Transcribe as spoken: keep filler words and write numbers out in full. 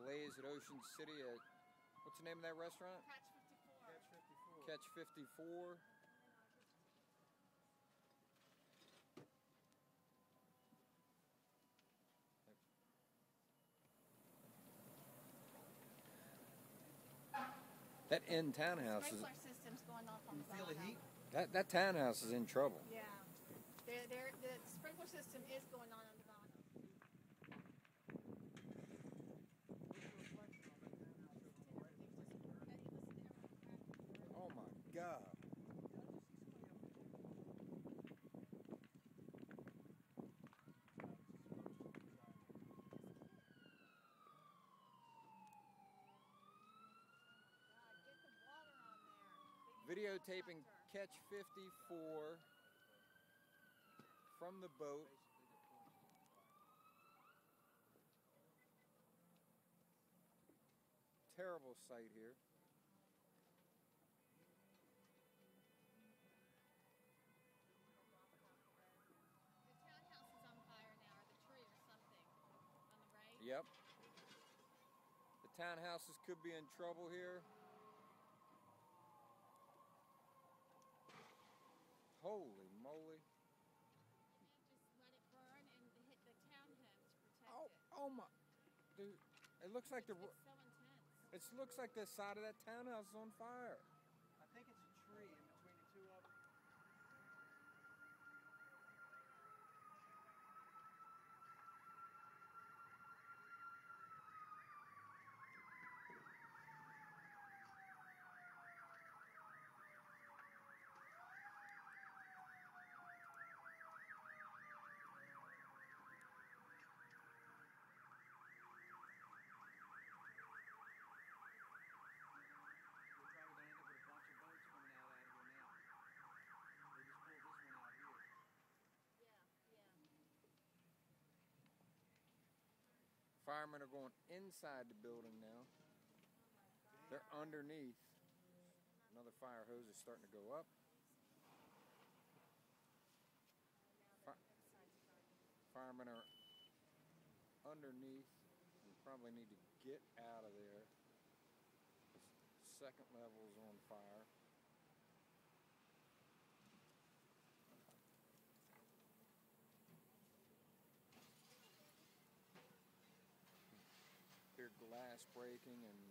blaze at Ocean City at, what's the name of that restaurant? Catch fifty-four. Catch fifty-four. Catch fifty-four. That end townhouse is. Sprinkler system's going off on the Feel the bottom. heat? That that townhouse is in trouble. Yeah. They're, they're, the sprinkler system is going on on the bottom. Oh my God. Videotaping Catch fifty-four from the boat. Terrible sight here. The townhouse is on fire now, or the tree or something on the right. Yep. The townhouses could be in trouble here. Holy moly. You can't just let it burn and hit the townhomes to protect Oh, it. oh my. Dude, it looks like It's, the it's so intense. it looks like the side of that townhouse is on fire. I think it's a tree in between the two of them. Firemen are going inside the building now. They're underneath. Another fire hose is starting to go up. Fi Firemen are underneath. We probably need to get out of there. The second level is on fire. Hear glass breaking and